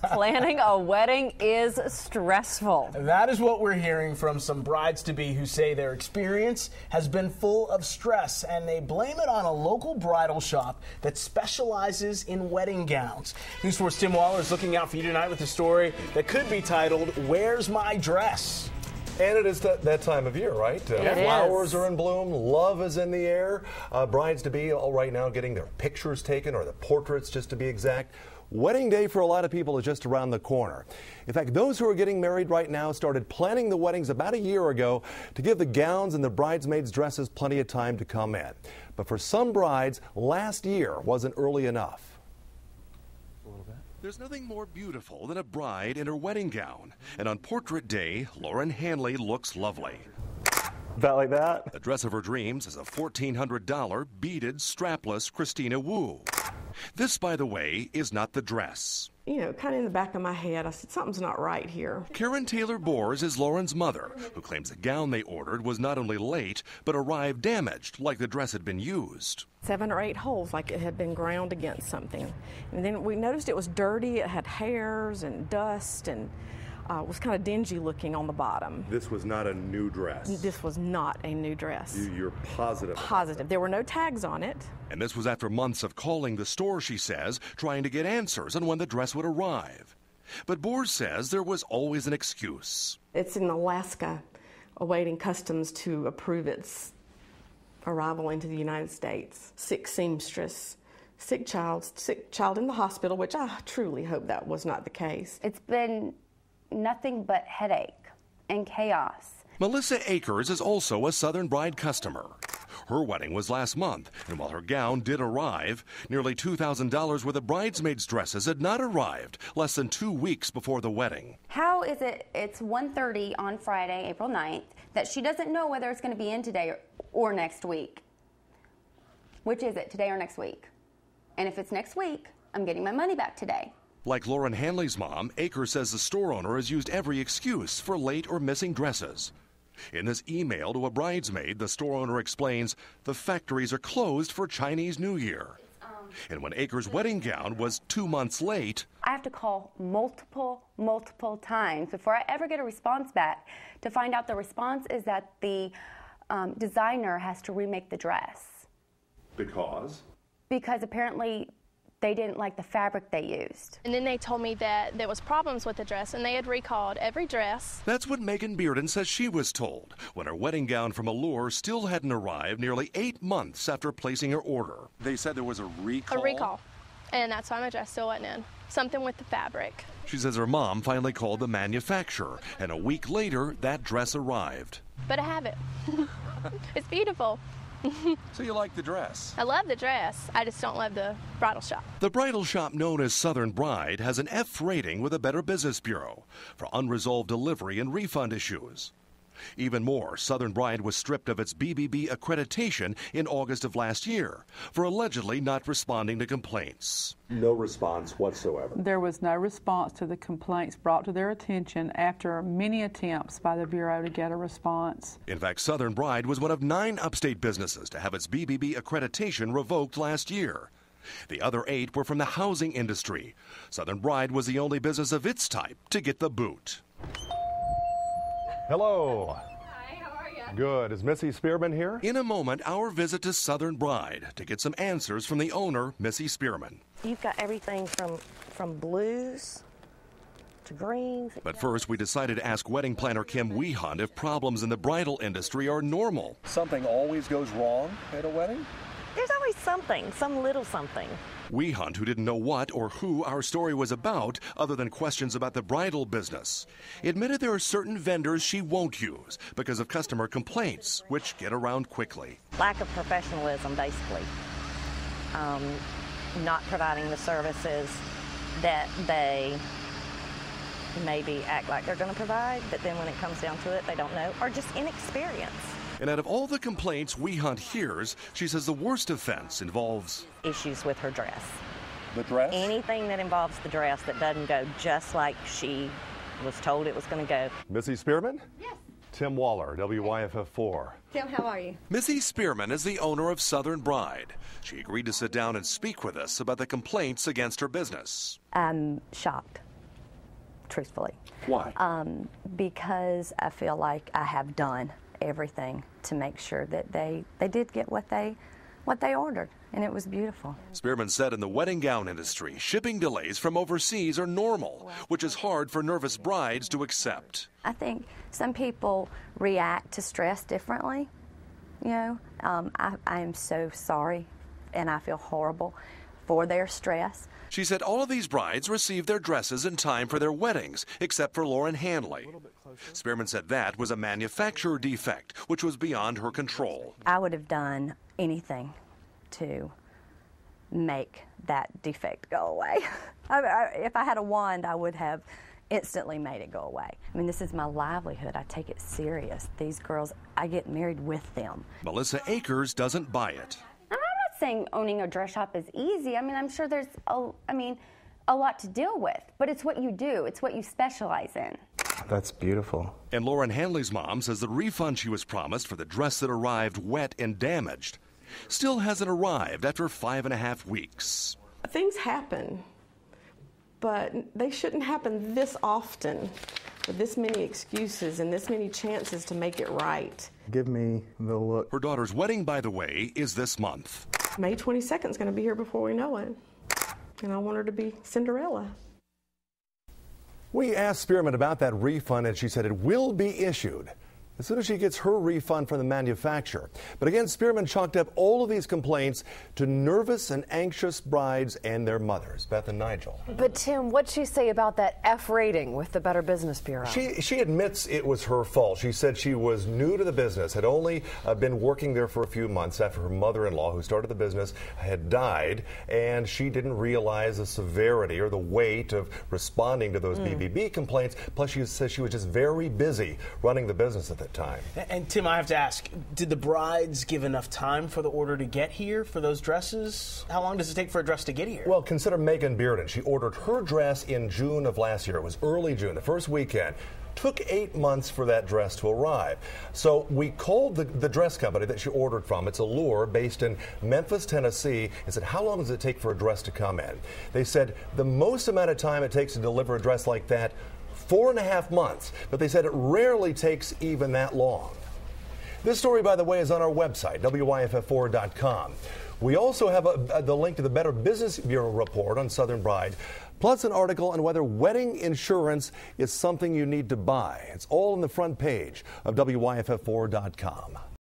Planning a wedding is stressful. That is what we're hearing from some brides-to-be who say their experience has been full of stress, and they blame it on a local bridal shop that specializes in wedding gowns. News 4's Tim Waller is looking out for you tonight with a story that could be titled, "Where's My Dress?" And it is that time of year, right? Flowers are in bloom. Love is in the air. Brides-to-be all right now getting their pictures taken, or the portraits, just to be exact. Wedding day for a lot of people is just around the corner. In fact, those who are getting married right now started planning the weddings about a year ago to give the gowns and the bridesmaids' dresses plenty of time to come in. But for some brides, last year wasn't early enough. There's nothing more beautiful than a bride in her wedding gown. And on portrait day, Lauren Hanley looks lovely. About like that? The dress of her dreams is a $1,400 beaded, strapless Christina Wu. This, by the way, is not the dress. You know, kind of in the back of my head, I said, something's not right here. Karen Taylor Bors is Lauren's mother, who claims the gown they ordered was not only late, but arrived damaged, like the dress had been used. 7 or 8 holes, like it had been ground against something. And then we noticed it was dirty, it had hairs and dust, and was kind of dingy looking on the bottom. This was not a new dress? This was not a new dress. You're positive? Positive. There were no tags on it. And this was after months of calling the store, she says, trying to get answers on when the dress would arrive. But Bors says there was always an excuse. It's in Alaska, awaiting customs to approve its arrival into the United States. Sick seamstress, sick child in the hospital, which I truly hope that was not the case. It's been nothing but headache and chaos. Melissa Akers is also a Southern Bride customer. Her wedding was last month, and while her gown did arrive, nearly $2,000 worth of bridesmaids' dresses had not arrived less than 2 weeks before the wedding. How is it it's 1:30 on Friday, April 9th, that she doesn't know whether it's going to be in today or next week? Which is it, today or next week? And if it's next week, I'm getting my money back today. Like Lauren Hanley's mom, Akers says the store owner has used every excuse for late or missing dresses. In this email to a bridesmaid, the store owner explains the factories are closed for Chinese New Year. And when Akers' wedding gown was 2 months late, I have to call multiple times before I ever get a response back to find out the response is that the designer has to remake the dress. Because? Because apparently they didn't like the fabric they used. And then they told me that there was problems with the dress and they had recalled every dress. That's what Megan Bearden says she was told when her wedding gown from Allure still hadn't arrived nearly 8 months after placing her order. They said there was a recall? A recall. And that's why my dress still wasn't in. Something with the fabric. She says her mom finally called the manufacturer, and a week later, that dress arrived. But I have it. It's beautiful. So you like the dress? I love the dress. I just don't love the bridal shop. The bridal shop known as Southern Bride has an F rating with a Better Business Bureau for unresolved delivery and refund issues. Even more, Southern Bride was stripped of its BBB accreditation in August of last year for allegedly not responding to complaints. No response whatsoever. There was no response to the complaints brought to their attention after many attempts by the Bureau to get a response. In fact, Southern Bride was one of 9 upstate businesses to have its BBB accreditation revoked last year. The other 8 were from the housing industry. Southern Bride was the only business of its type to get the boot. Hello. Hi, how are you? Good. Is Missy Spearman here? In a moment, our visit to Southern Bride to get some answers from the owner, Missy Spearman. You've got everything from blues to greens. But first, we decided to ask wedding planner Kim Wehunt if problems in the bridal industry are normal. Something always goes wrong at a wedding? There's always something, some little something. Wehunt, who didn't know what or who our story was about other than questions about the bridal business, admitted there are certain vendors she won't use because of customer complaints, which get around quickly. Lack of professionalism, basically. Not providing the services that they maybe act like they're going to provide, but then when it comes down to it, they don't know, or just inexperience. And out of all the complaints Wehunt hears, she says the worst offense involves issues with her dress. The dress? Anything that involves the dress that doesn't go just like she was told it was going to go. Missy Spearman? Yes. Tim Waller, WYFF4. Tim, how are you? Missy Spearman is the owner of Southern Bride. She agreed to sit down and speak with us about the complaints against her business. I'm shocked. truthfully. Why? Because I feel like I have done everything to make sure that they did get what they ordered, and it was beautiful. Spearman said in the wedding gown industry, shipping delays from overseas are normal, which is hard for nervous brides to accept. I think some people react to stress differently. You know, I am so sorry, and I feel horrible for their stress. She said all of these brides received their dresses in time for their weddings, except for Lauren Hanley. Spearman said that was a manufacturer defect, which was beyond her control. I would have done anything to make that defect go away. If I had a wand, I would have instantly made it go away. I mean, this is my livelihood. I take it serious. These girls, I get married with them. Melissa Akers doesn't buy it. I'm not saying owning a dress shop is easy. I mean, I'm sure there's a lot to deal with, but it's what you do. It's what you specialize in. That's beautiful. And Lauren Hanley's mom says the refund she was promised for the dress that arrived wet and damaged still hasn't arrived after 5.5 weeks. Things happen, but they shouldn't happen this often, with this many excuses and this many chances to make it right. Give me the look. Her daughter's wedding, by the way, is this month. May 22nd is going to be here before we know it, and I want her to be Cinderella. We asked Spearman about that refund, and she said it will be issued as soon as she gets her refund from the manufacturer. But again, Spearman chalked up all of these complaints to nervous and anxious brides and their mothers. Beth and Nigel. But Tim, what'd she say about that F rating with the Better Business Bureau? She admits it was her fault. She said she was new to the business, had only been working there for a few months after her mother-in-law, who started the business, had died, and she didn't realize the severity or the weight of responding to those BBB complaints. Plus, she says she was just very busy running the business at the time. And Tim, I have to ask, did the brides give enough time for the order to get here for those dresses? How long does it take for a dress to get here? Well, consider Megan Bearden. She ordered her dress in June of last year. It was early June, the first weekend. Took 8 months for that dress to arrive. So we called the dress company that she ordered from. It's Allure, based in Memphis, Tennessee, and said, how long does it take for a dress to come in? They said the most amount of time it takes to deliver a dress like that, 4.5 months, but they said it rarely takes even that long. This story, by the way, is on our website, WYFF4.com. We also have the link to the Better Business Bureau report on Southern Bride, plus an article on whether wedding insurance is something you need to buy. It's all on the front page of WYFF4.com.